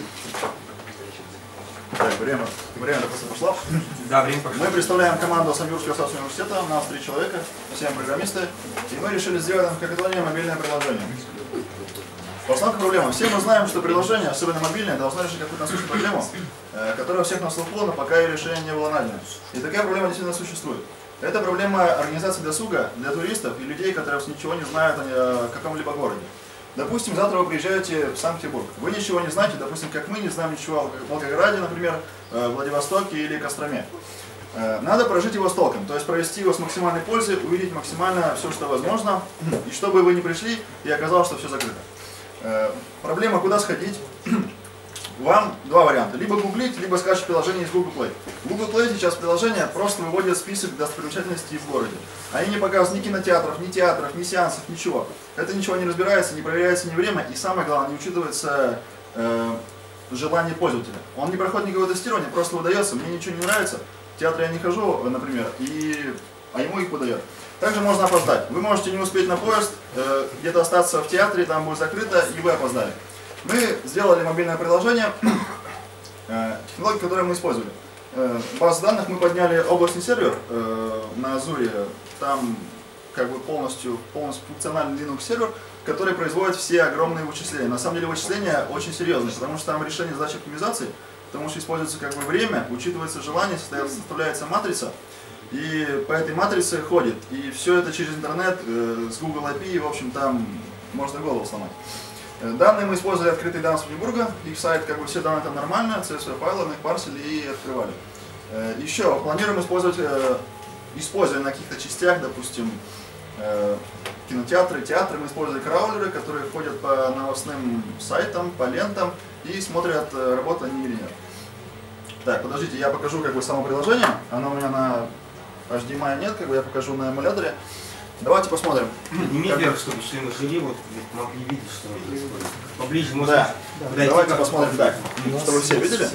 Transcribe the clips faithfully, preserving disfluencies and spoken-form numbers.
Так, время, время просто пошло. Да, время пошло. Мы представляем команду Самбирского государственного университета, у нас три человека, все программисты, и мы решили сделать в хакатоне мобильное приложение. Основная проблема. Все мы знаем, что приложение, особенно мобильное, должно решить какую-то насущную проблему, которая у всех на слуху, но пока ее решение не было найдено. И такая проблема действительно существует. Это проблема организации досуга для туристов и людей, которые ничего не знают о каком-либо городе. Допустим, завтра вы приезжаете в Санкт-Петербург. Вы ничего не знаете, допустим, как мы не знаем ничего о Волгограде, например, Владивостоке или Костроме. Надо прожить его с толком, то есть провести его с максимальной пользой, увидеть максимально все, что возможно, и чтобы вы не пришли и оказалось, что все закрыто. Проблема, куда сходить? Вам два варианта. Либо гуглить, либо скачать приложение из Google Play. В Google Play сейчас приложение просто выводит список достопримечательностей в городе. Они не показывают ни кинотеатров, ни театров, ни сеансов, ничего. Это ничего не разбирается, не проверяется ни время, и самое главное, не учитывается э, желание пользователя. Он не проходит никакого тестирования, просто выдается. Мне ничего не нравится, в театр я не хожу, например, и, а ему их выдает. Также можно опоздать. Вы можете не успеть на поезд, э, где-то остаться в театре, там будет закрыто, и вы опоздали. Мы сделали мобильное приложение, э, технологии, которые мы использовали. Э, базу данных мы подняли облачный сервер э, на Азуре, там как бы полностью, полностью функциональный Linux сервер, который производит все огромные вычисления. На самом деле вычисления очень серьезные, потому что там решение задач оптимизации, потому что используется как бы время, учитывается желание, составляется матрица, и по этой матрице ходит. И все это через интернет, э, с Google эй пи ай, в общем, там можно голову сломать. Данные мы использовали открытые данные Санкт-Петербурга, их сайт, как бы все данные там нормально, си эс ви файлы, мы их парсили и открывали. Еще планируем использовать, используя на каких-то частях, допустим, кинотеатры, театры, мы используем краулеры, которые ходят по новостным сайтам, по лентам и смотрят, работают они или нет. Так, подождите, я покажу как бы само приложение, оно у меня на эйч ди эм ай нет, как бы я покажу на эмуляторе. Давайте посмотрим. Подними вверх, чтобы члены жюри вот могли видеть, что происходит. Поближе можно. Да. Давайте посмотрим так, чтобы все видели.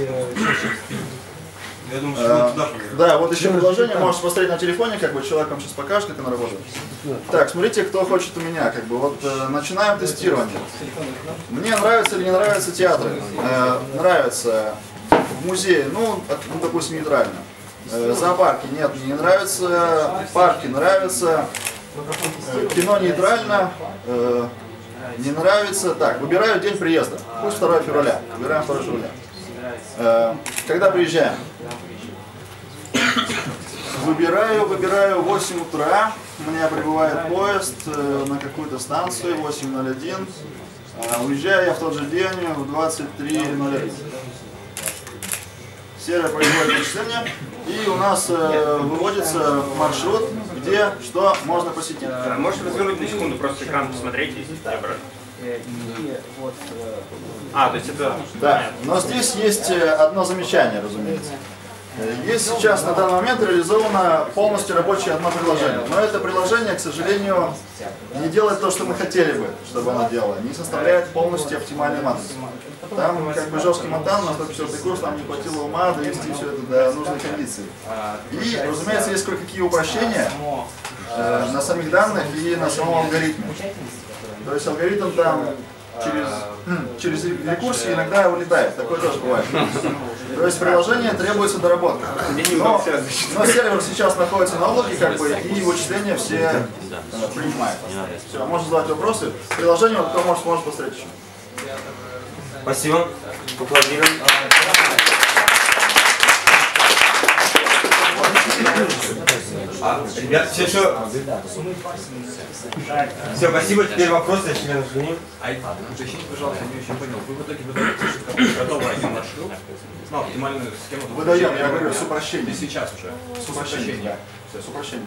Я думаю, что туда. Да, вот еще приложение, можете посмотреть на телефоне, как бы человек вам сейчас покажет, как оно работает. Так, смотрите, кто хочет у меня, как бы вот э, начинаем тестирование. Мне нравятся или не нравятся театры? Э, нравится. В музее, ну, ну допустим, нейтрально. Э, зоопарки нет, мне не нравится. Парки нравятся. Кино нейтрально, э, не нравится. Так, выбираю день приезда. Пусть второе февраля. Выбираем второе февраля. Э, когда приезжаем? Выбираю, выбираю восемь утра. У меня прибывает поезд э, на какую-то станцию, восемь ноль один. Э, уезжаю я в тот же день в двадцать три ноль один. Сервер производит вычисления, и у нас э, выводится маршрут, где что можно посетить. Можешь развернуть на секунду, просто экран посмотреть, если я брат. А, то есть это... Да, но здесь есть одно замечание, разумеется. Есть сейчас на данный момент реализовано полностью рабочее одно приложение, но это приложение, к сожалению, не делает то, что мы хотели бы, чтобы оно делало, не составляет полностью оптимальной матрицу. Там как бы жесткий монтан, на сто пятидесятый курс, нам не хватило ума довести все это до нужной кондиции. И, разумеется, есть кое-какие упрощения э, на самих данных и на самом алгоритме. То есть алгоритм там через, через рекурсии иногда улетает, такое тоже бывает. То есть приложение требуется доработка. Но, но сервер сейчас находится на облаке, как бы, и вычисления все э, принимают. Все, можно задать вопросы. Приложение, вот, кто может, может посмотреть еще. Спасибо. Аплодируем. А, ребят, все, все. Все, спасибо. Теперь вопросы от членов жюри. Уточните, пожалуйста, не очень понял. Вы в итоге выдаете готовый один маршрут, ну, оптимальную схему. Выдаем, я говорю, с упрощением. Сейчас уже. С упрощением, да. Все, с упрощением.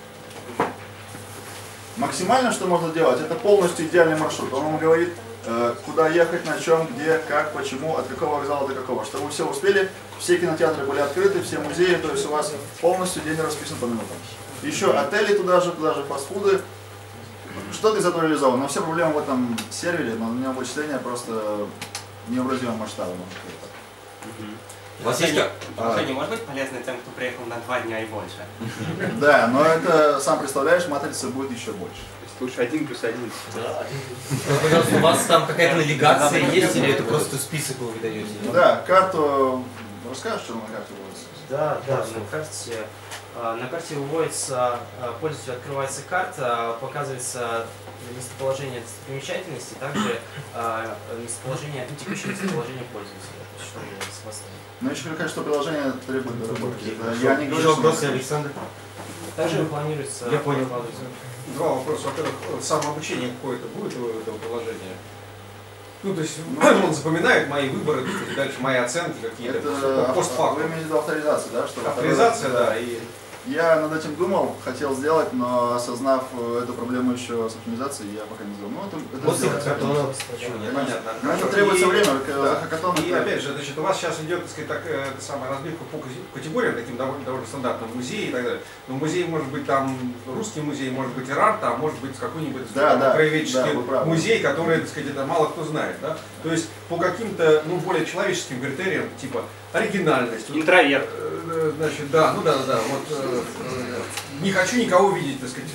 Максимально, что можно делать, это полностью идеальный маршрут. Он вам говорит, куда ехать, на чем, где, как, почему, от какого вокзала до какого. Чтобы вы все успели, все кинотеатры были открыты, все музеи, то есть у вас полностью день расписан по минутам. Еще отели туда же, туда же фастфуды. Что-то из этого реализовано. Но все проблемы в этом сервере, но у меня вычисления просто невообразимого масштаба. Последний, Последний может быть полезно тем, кто приехал на два дня и больше? Да, но это, сам представляешь, матрица будет еще больше. Слушай, один плюс один. Пожалуйста, у вас там какая-то навигация есть или это просто список вы выдаете? Да, карту... Расскажешь, что на карте выводится? Да, да, на карте, а, на карте выводится, а, пользователю открывается карта, показывается местоположение достопримечательности, также а, местоположение, ну, текущее местоположение пользователя. Что с вас? Ну, еще хочу сказать, что приложение требует доработки. Это Хорошо. Я не говорю, Еще что... вопросы, Александр? Также планируется... Я понял. Два вопроса. Во-первых, самообучение какое-то будет у этого приложения? Ну, то есть он запоминает мои выборы, дальше мои оценки какие-то, Это постфактум. вы имеете в виду авторизацию, да? Что Авторизация, да. И... Я над этим думал, хотел сделать, но осознав эту проблему еще с оптимизацией, я пока не сделал. Ну, это, это После сделать. хакатона. Понятно. Но это требуется И- время, за да. хакатон И это- опять же, значит, у вас сейчас идет, так сказать, так, э, эта самая разбивка по кати- категориям, таким довольно, довольно стандартным, музеи и так далее. Но музей может быть там русский музей, может быть ИРАРТ, а может быть какой-нибудь так Да, сказать, да, краеведческий да, вы правы. музей, который, так сказать, это мало кто знает. Да? То есть по каким-то ну, более человеческим критериям, типа оригинальность. Интроверт. Э, Значит, да, ну да, да, да, вот э, э, не хочу никого видеть, так сказать.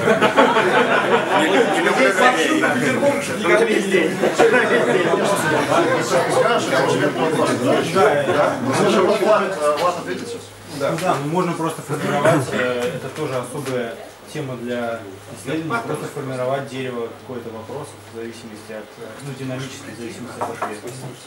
Людей повсюду, в Петербурге никого не видел. Скажешь, это уже нет вопроса, да? Да. Слушай, вот Влад, э, Влад ответит сейчас. Да. Ну да, мы можем просто формировать, э, это тоже особая тема для исследований, просто формировать дерево какой-то вопрос в зависимости от, э, ну, динамической, в зависимости от ответа.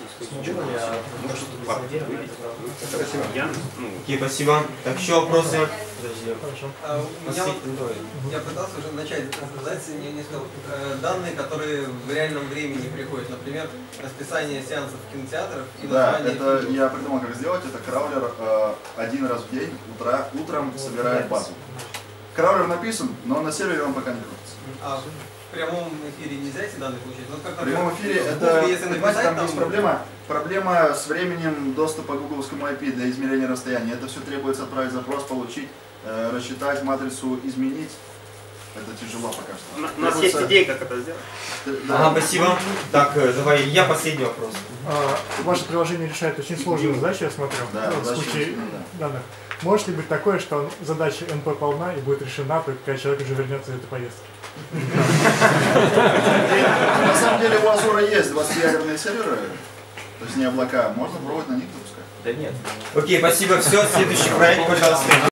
Я, ну, Окей, спасибо. Так, еще вопросы? А, у меня вот, я пытался уже начать рассказать не- несколько э, данные, которые в реальном времени приходят. Например, расписание сеансов в кинотеатрах и Да, название это фильмов. я придумал, как сделать. Это краулер э, один раз в день утра, утром собирает базу. Краулер написан, но на сервере он пока не крутится. А в прямом эфире нельзя эти данные получить? Вот как, В прямом например, эфире в это, Гугле, если понимаете, написать, там там есть проблема, проблема с временем доступа к гугловскому ай пи для измерения расстояния. Это все требуется отправить запрос, получить, э, рассчитать матрицу, изменить. Это тяжело пока что. у нас- у нас есть Требуется- идея, как это сделать. Да. Ага, спасибо. Так, э, давай, я последний вопрос. А, Ваше приложение решает очень сложную задачу, я смотрю, Да, ну, в задача случае действительно, данных. Может ли быть такое, что задача эн пэ полна и будет решена только когда человек уже вернется из этой поездки? На самом деле у Азура есть двадцатиядерные серверы, то есть не облака, можно пробовать на них запускать. Окей, спасибо. Все, следующий проект, пожалуйста.